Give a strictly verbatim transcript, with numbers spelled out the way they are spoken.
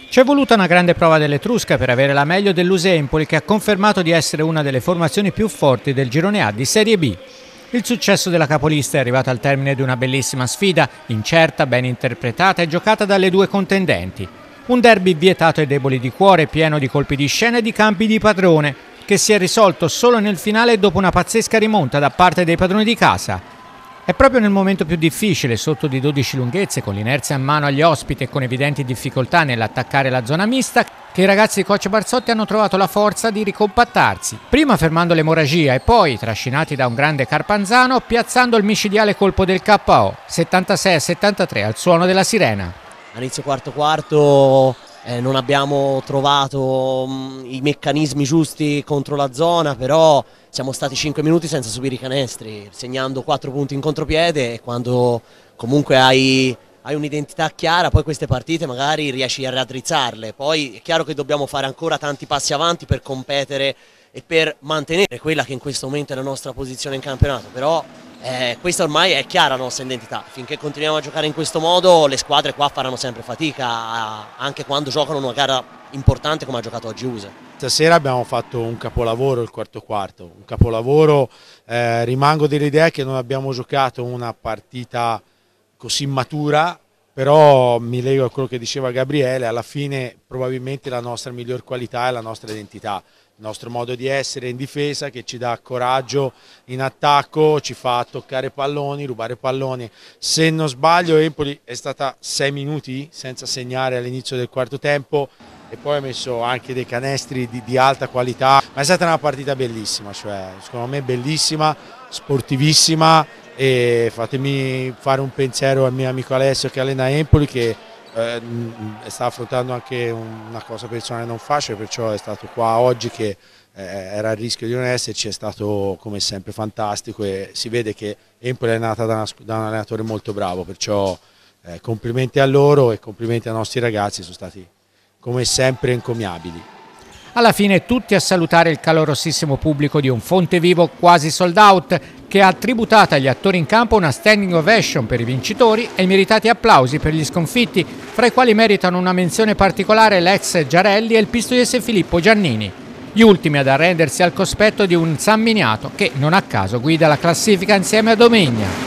C'è voluta una grande prova dell'Etrusca per avere la meglio dell'U S E Empoli, che ha confermato di essere una delle formazioni più forti del girone A di Serie B. Il successo della capolista è arrivato al termine di una bellissima sfida, incerta, ben interpretata e giocata dalle due contendenti. Un derby vietato ai deboli di cuore, pieno di colpi di scena e di campi di padrone, che si è risolto solo nel finale dopo una pazzesca rimonta da parte dei padroni di casa. È proprio nel momento più difficile, sotto di dodici lunghezze, con l'inerzia in mano agli ospiti e con evidenti difficoltà nell'attaccare la zona mista, che i ragazzi di coach Barzotti hanno trovato la forza di ricompattarsi, prima fermando l'emorragia e poi, trascinati da un grande Carpanzano, piazzando il micidiale colpo del K O, settantasei a settantatré al suono della sirena. All'inizio quarto quarto eh, non abbiamo trovato mh, i meccanismi giusti contro la zona, però siamo stati cinque minuti senza subire i canestri, segnando quattro punti in contropiede, e quando comunque hai, hai un'identità chiara, poi queste partite magari riesci a raddrizzarle. Poi è chiaro che dobbiamo fare ancora tanti passi avanti per competere e per mantenere quella che in questo momento è la nostra posizione in campionato, però eh, questa ormai è chiara la nostra identità. Finché continuiamo a giocare in questo modo, le squadre qua faranno sempre fatica, anche quando giocano una gara importante come ha giocato oggi U S E. Stasera abbiamo fatto un capolavoro il quarto quarto, un capolavoro, eh, rimango dell'idea che non abbiamo giocato una partita così matura, però mi lego a quello che diceva Gabriele, alla fine probabilmente la nostra miglior qualità è la nostra identità, il nostro modo di essere in difesa che ci dà coraggio in attacco, ci fa toccare palloni, rubare palloni. Se non sbaglio Empoli è stata sei minuti senza segnare all'inizio del quarto tempo, e poi ha messo anche dei canestri di, di alta qualità, ma è stata una partita bellissima, cioè secondo me bellissima, sportivissima, e fatemi fare un pensiero al mio amico Alessio che allena Empoli, che eh, sta affrontando anche una cosa personale non facile, perciò è stato qua oggi che eh, era a rischio di non esserci, è stato come sempre fantastico, e si vede che Empoli è nata da, una, da un allenatore molto bravo, perciò eh, complimenti a loro e complimenti ai nostri ragazzi, sono stati come sempre encomiabili. Alla fine tutti a salutare il calorosissimo pubblico di un Fontevivo quasi sold out, che ha tributato agli attori in campo una standing ovation per i vincitori e i meritati applausi per gli sconfitti, fra i quali meritano una menzione particolare l'ex Giarelli e il pistoiese Filippo Giannini, gli ultimi ad arrendersi al cospetto di un San Miniato che non a caso guida la classifica insieme a Domegna.